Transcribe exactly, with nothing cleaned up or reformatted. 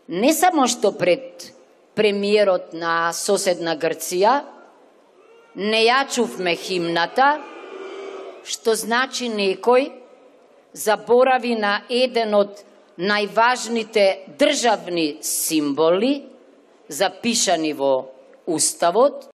не само што пред премиерот на соседна Грција, не ја чувме химната, што значи некој заборави на еден од најважните државни символи, запишани во Уставот,